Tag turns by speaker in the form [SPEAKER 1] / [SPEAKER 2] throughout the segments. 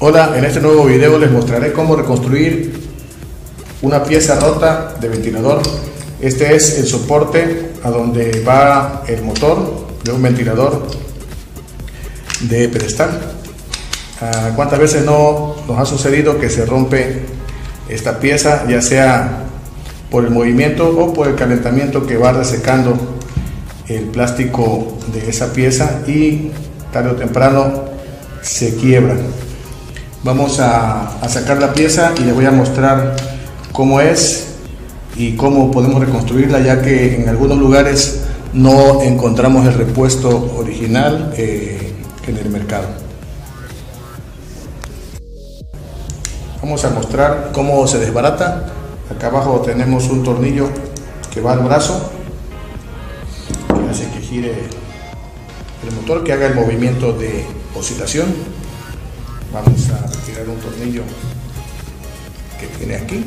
[SPEAKER 1] Hola, en este nuevo video les mostraré cómo reconstruir una pieza rota de ventilador. Este es el soporte a donde va el motor de un ventilador de pedestal. ¿Cuántas veces no nos ha sucedido que se rompe esta pieza, ya sea por el movimiento o por el calentamiento que va resecando el plástico de esa pieza y tarde o temprano se quiebra? Vamos a sacar la pieza y les voy a mostrar cómo es y cómo podemos reconstruirla, ya que en algunos lugares no encontramos el repuesto original en el mercado. Vamos a mostrar cómo se desbarata. Acá abajo tenemos un tornillo que va al brazo, que hace que gire el motor, que haga el movimiento de oscilación. Vamos a retirar un tornillo que tiene aquí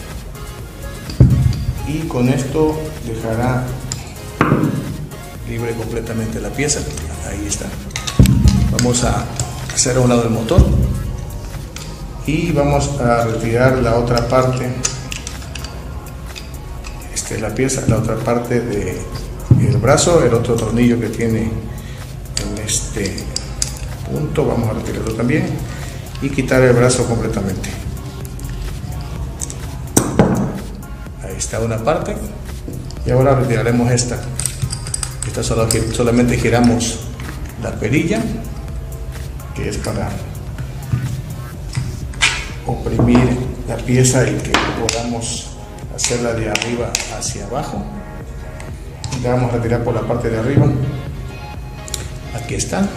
[SPEAKER 1] y con esto dejará libre completamente la pieza. Ahí está. Vamos a hacer a un lado el motor y vamos a retirar la otra parte. Esta es la pieza, la otra parte del brazo, el otro tornillo que tiene en este punto. Vamos a retirarlo también y quitar el brazo completamente. Ahí está una parte y ahora retiraremos esta. Solamente giramos la perilla, que es para oprimir la pieza y que podamos hacerla de arriba hacia abajo. La vamos a retirar por la parte de arriba. Aquí está.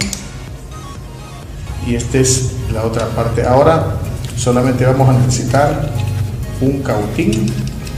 [SPEAKER 1] Y esta es la otra parte. Ahora solamente vamos a necesitar un cautín.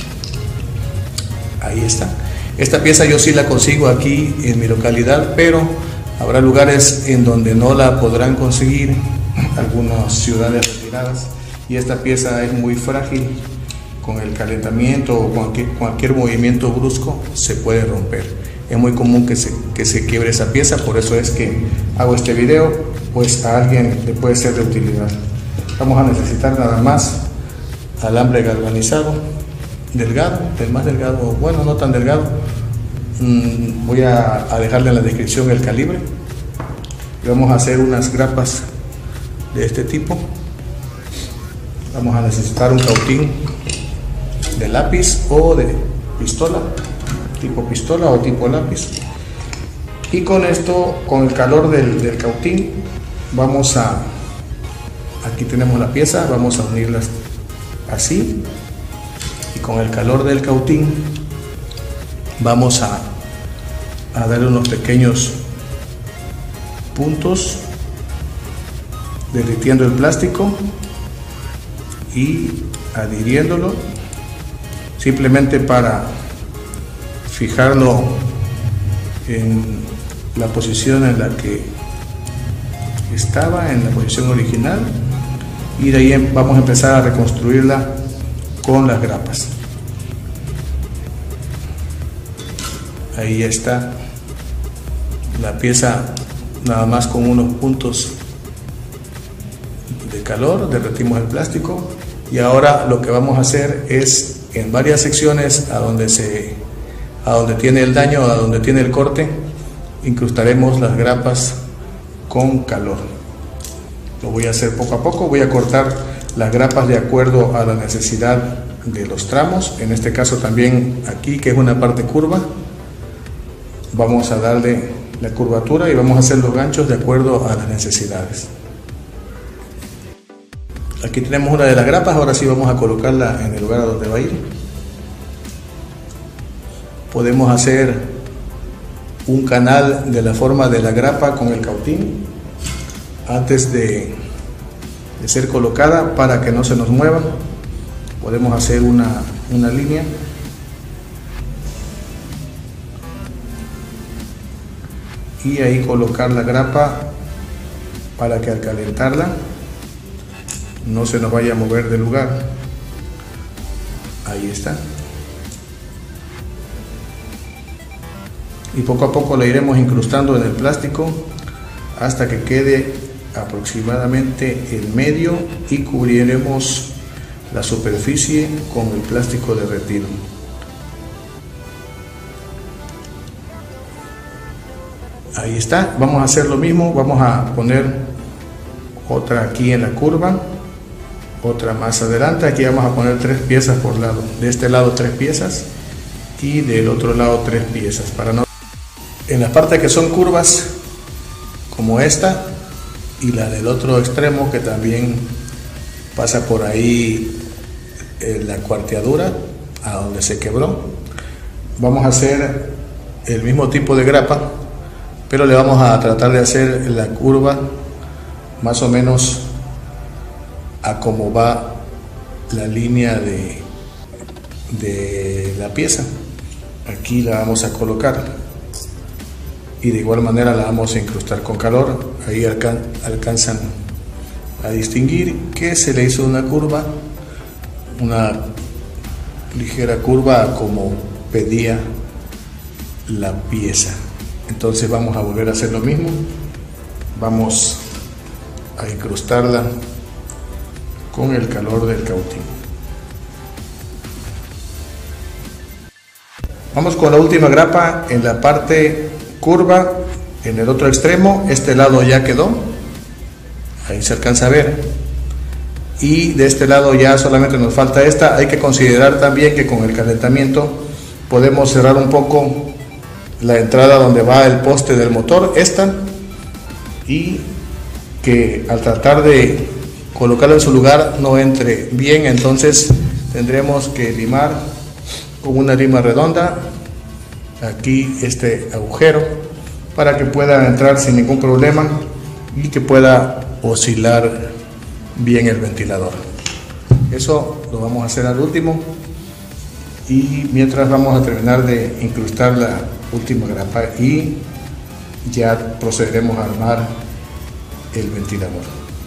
[SPEAKER 1] Ahí está. Esta pieza yo sí la consigo aquí en mi localidad, pero habrá lugares en donde no la podrán conseguir, algunas ciudades retiradas, y esta pieza es muy frágil. Con el calentamiento o cualquier movimiento brusco se puede romper. Es muy común que se quiebre esa pieza, por eso es que hago este video, pues a alguien le puede ser de utilidad. Vamos a necesitar nada más alambre galvanizado, delgado, el más delgado, bueno, no tan delgado. Voy a dejarle en la descripción el calibre. Y vamos a hacer unas grapas de este tipo. Vamos a necesitar un cautín de lápiz o de pistola, tipo pistola o tipo lápiz. Y con esto, con el calor del cautín, vamos a, aquí tenemos la pieza, vamos a unirlas así, y con el calor del cautín vamos a darle unos pequeños puntos, derritiendo el plástico y adhiriéndolo, simplemente para fijarlo en la posición en la que estaba, en la posición original, y de ahí vamos a empezar a reconstruirla con las grapas. Ahí está la pieza, nada más con unos puntos de calor, derretimos el plástico, y ahora lo que vamos a hacer es en varias secciones a donde tiene el daño, a donde tiene el corte, incrustaremos las grapas con calor. Lo voy a hacer poco a poco. Voy a cortar las grapas de acuerdo a la necesidad de los tramos. En este caso también aquí, que es una parte curva, vamos a darle la curvatura y vamos a hacer los ganchos de acuerdo a las necesidades. Aquí tenemos una de las grapas. Ahora sí vamos a colocarla en el lugar a donde va a ir. Podemos hacer un canal de la forma de la grapa con el cautín antes de ser colocada, para que no se nos mueva. Podemos hacer una línea y ahí colocar la grapa para que al calentarla no se nos vaya a mover del lugar. Ahí está. Y poco a poco la iremos incrustando en el plástico hasta que quede aproximadamente el medio y cubriremos la superficie con el plástico derretido. Ahí está. Vamos a hacer lo mismo, vamos a poner otra aquí en la curva, otra más adelante. Aquí vamos a poner 3 piezas por lado, de este lado 3 piezas y del otro lado 3 piezas, para no... En las partes que son curvas como esta y la del otro extremo que también pasa por ahí la cuarteadura a donde se quebró, vamos a hacer el mismo tipo de grapa, pero le vamos a tratar de hacer la curva más o menos a como va la línea de la pieza. Aquí la vamos a colocar y de igual manera la vamos a incrustar con calor. Ahí alcanzan a distinguir que se le hizo una curva, una ligera curva como pedía la pieza. Entonces vamos a volver a hacer lo mismo, vamos a incrustarla con el calor del cautín. Vamos con la última grapa en la parte curva, en el otro extremo. Este lado ya quedó, ahí se alcanza a ver, y de este lado ya solamente nos falta esta. Hay que considerar también que con el calentamiento podemos cerrar un poco la entrada donde va el poste del motor, esta, y que al tratar de colocarlo en su lugar no entre bien. Entonces tendremos que limar con una lima redonda aquí este agujero para que pueda entrar sin ningún problema y que pueda oscilar bien el ventilador. Eso lo vamos a hacer al último, y mientras vamos a terminar de incrustar la última grapa y ya procederemos a armar el ventilador.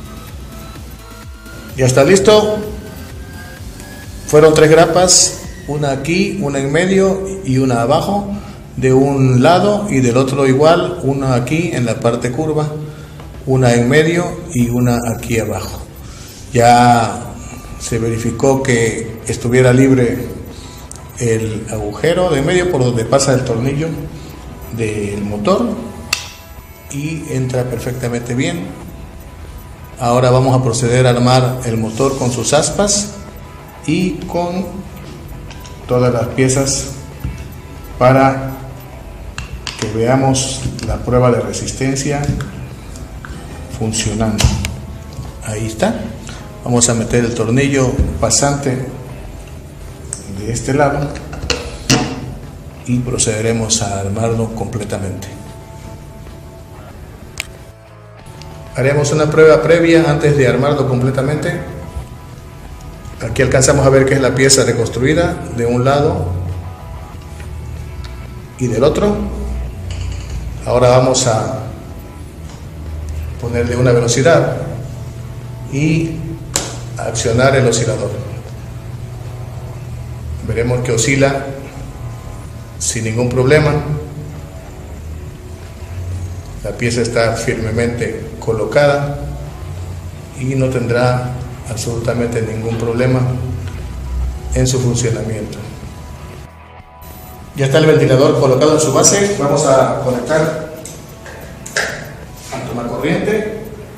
[SPEAKER 1] Ya está listo. Fueron 3 grapas, una aquí, una en medio y una abajo, de un lado y del otro igual, una aquí en la parte curva, una en medio y una aquí abajo. Ya se verificó que estuviera libre el agujero de medio por donde pasa el tornillo del motor y entra perfectamente bien. Ahora vamos a proceder a armar el motor con sus aspas y con todas las piezas para que veamos la prueba de resistencia funcionando. Ahí está. Vamos a meter el tornillo pasante de este lado y procederemos a armarlo completamente. Haremos una prueba previa antes de armarlo completamente. Aquí alcanzamos a ver que es la pieza reconstruida de un lado y del otro. Ahora vamos a ponerle una velocidad y accionar el oscilador. Veremos que oscila sin ningún problema. La pieza está firmemente colocada y no tendrá absolutamente ningún problema en su funcionamiento. Ya está el ventilador colocado en su base. Vamos a conectar al tomacorriente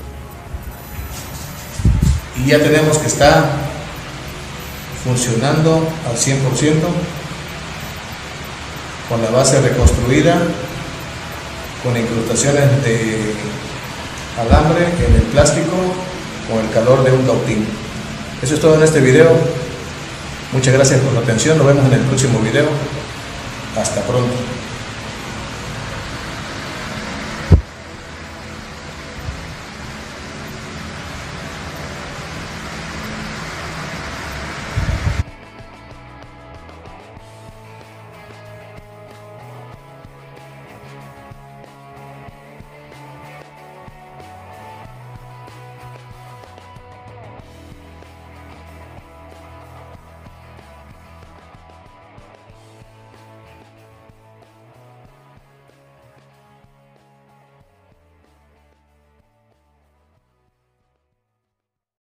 [SPEAKER 1] y ya tenemos que está funcionando al 100%, con la base reconstruida, con incrustaciones de alambre en el plástico, con el calor de un cautín. Eso es todo en este video. Muchas gracias por la atención. Nos vemos en el próximo video. Hasta pronto.